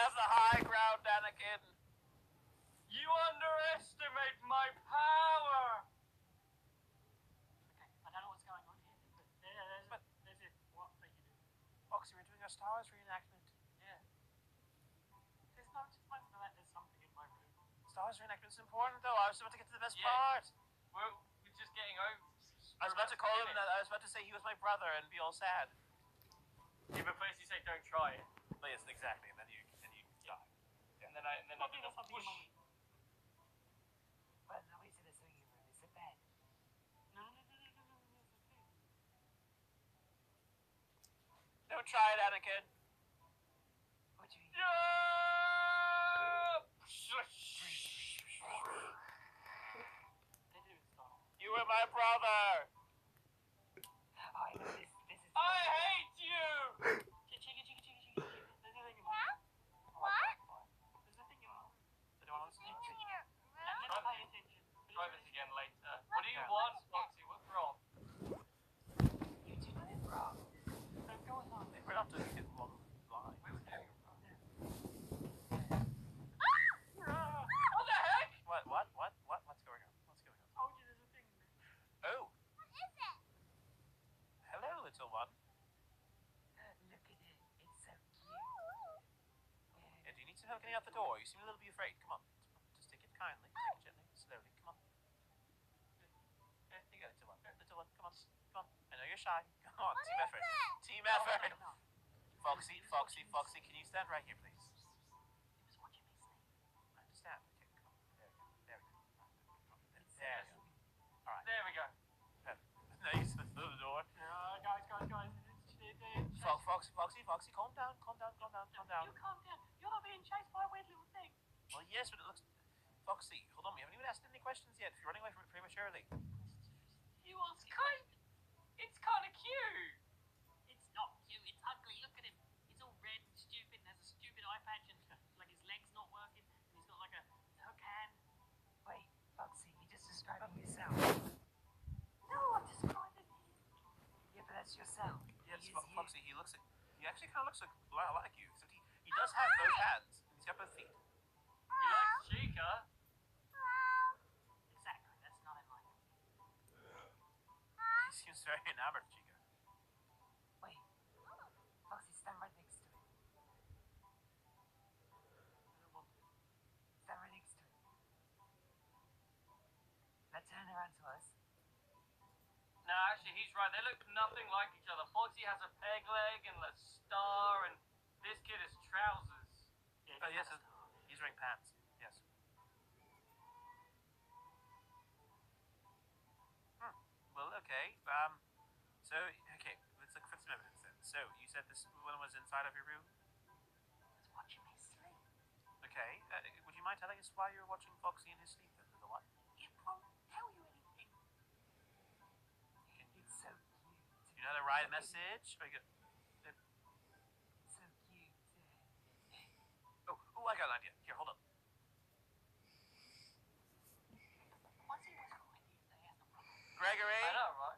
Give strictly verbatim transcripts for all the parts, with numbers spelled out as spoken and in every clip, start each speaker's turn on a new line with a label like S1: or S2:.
S1: have the high ground, Anakin.
S2: You underestimate my power.
S3: Okay, I don't know what's going on here, but there, there's,
S1: But-
S3: a, there's a, what are you doing?
S1: Foxy, we're doing our Star Wars reenactment.
S3: Yeah. There's no, just like that, there's something in my room.
S1: Star Wars reenactment's important, though. I was about to get to the best
S2: Yeah.
S1: part.
S2: We're, we're just getting over.
S1: I was about to call him that. I was about to say he was my brother and be all sad.
S2: Yeah, but first you say don't try it,
S1: But yes, exactly. And then you, then you die.
S2: and then I, and then I
S3: What
S2: do
S3: thing
S2: the
S3: or something in
S2: whoosh.
S3: my room?
S4: Well, no, it's in the swinging room. It's a bed.
S3: No, no, no, no, no, no, no, there's a thing.
S1: Don't try it, Anakin.
S4: What do you mean?
S2: Yeah!
S3: They do it Star Wars.
S1: You were my brother.
S4: Oh, I know this. This is.
S2: I hate you!
S3: Chicka, chicka, chicka, chicka, chicka. There's a thing in my room.
S5: What?
S3: There's a thing in my room.
S1: Did you want to sleep?
S5: In your
S3: And
S5: room?
S3: never pay attention. But
S2: Try
S3: it's
S2: this
S3: really-
S2: again later. What do you want, Foxy? What's wrong?
S4: You did it wrong.
S3: Don't go along.
S1: We're not doing it one line.
S2: We were doing it wrong.
S3: Ah!
S2: What the heck?
S1: What? What? What? What? What's going on? What's going on?
S3: Told you there's a thing in there.
S1: Oh,
S5: What is it?
S1: hello, little one.
S4: Uh, look at it. It's so cute.
S5: Ooh.
S4: Yeah.
S1: Yeah, do you need some help getting out the door? You seem a little bit afraid. Come on. Just take it kindly. Take it gently. Slowly. Come on. There you go, little one. Little one. Come on. Come on. I know you're shy. Come on.
S5: What
S1: Team
S5: is
S1: effort.
S5: it?
S1: Team effort.
S3: No,
S1: Foxy, Foxy, Foxy, can you stand right here, please?
S3: he was watching me sleep.
S1: I understand. Okay, come on. There we go. There we go. Come on.
S4: It's
S1: There
S4: so
S1: we go.
S4: cute.
S1: All right.
S2: There we go.
S1: Now you slid through the door.
S3: Uh, guys, guys, guys. It's, it's, it's,
S1: Fo- Foxy, Foxy, Foxy, calm down, calm down, calm down, calm down.
S3: You calm down. You're not being chased by a weird little thing.
S1: Well, yes, but it looks. Foxy, hold on. We haven't even asked any questions yet. If you're running away from it prematurely.
S3: He wants
S2: It's kind, it's kind of cute.
S3: It's not cute. It's ugly. Look at him. He's all red and stupid and has a stupid eye patch and like his leg's not working and he's got like a hook hand.
S4: Wait, Foxy, you're just describing yourself.
S3: No, I'm describing him.
S4: Yeah, but that's yourself.
S1: Yes,
S4: He is
S1: Fo-
S4: you.
S1: Foxy, he looks like. He actually kind of looks like, li- like you, except he, he does have both hands. And he's got both feet.
S2: He likes Chica.
S5: Hello?
S3: Exactly. That's not in line.
S1: He seems very enamored, Chica.
S4: Wait, Foxy, stand right next to it.
S3: I don't want to.
S4: Stand right next to it. Now turn around to us.
S2: No, actually, he's right. They look nothing like each other. Foxy has a peg leg and a star, and this kid has trousers.
S3: Yeah,
S1: Oh, yes,
S3: that's
S1: it- he's wearing pants. Yes. Hmm. Well, okay. Um. So, okay, let's look for some evidence then. So, you said this one was inside of your room?
S3: It's watching me sleep.
S1: Okay. Uh, would you mind telling us why you're watching Foxy in his sleep, then, little one?
S3: It won't tell you anything.
S1: Can you,
S4: It's so cute.
S1: you know how to write a message? Or you go,
S4: It's so cute.
S1: oh, oh, I got an idea. Here, hold on.
S3: Once he was right, he they has no problem.
S1: Gregory!
S2: I know, right?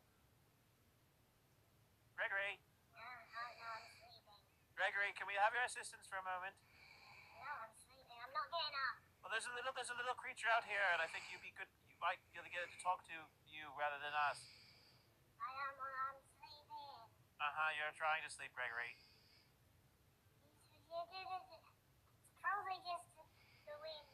S1: Gregory!
S5: No, no, no, I'm sleeping.
S1: Gregory, can we have your assistance for a moment?
S5: No, I'm sleeping. I'm not getting up.
S1: Well, there's a little, there's a little creature out here, and I think you'd be good. You might be able to get it to talk to you rather than us.
S5: I am, I'm sleeping.
S1: Uh huh. You're trying to sleep, Gregory.
S5: It's probably just the wind.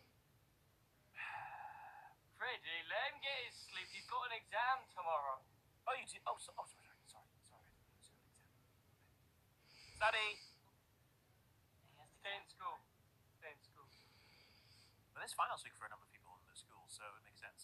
S2: Pretty, let him get his sleep. He's got an exam tomorrow.
S1: Oh, you do. Oh, so, oh, sorry, sorry, sorry, sorry. Study.
S3: He has to
S2: Stay in school. Stay in school.
S1: Well, it's finals week for a number of people in the school, so it makes sense.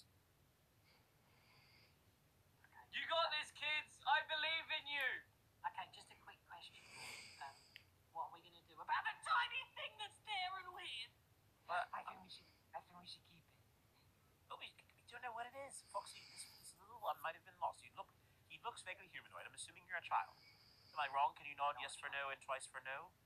S2: You got this, kids. I believe in you.
S3: Okay, just a quick question. Um, what are we gonna do about the tiny thing that's there and weird?
S1: Well,
S4: I think we should. I think we should keep it.
S1: oh, we, we don't know what it is. Foxy, this, this little one might have been lost. You look, he looks vaguely humanoid. I'm assuming you're a child. Am I wrong? Can you nod yes for no and twice for no?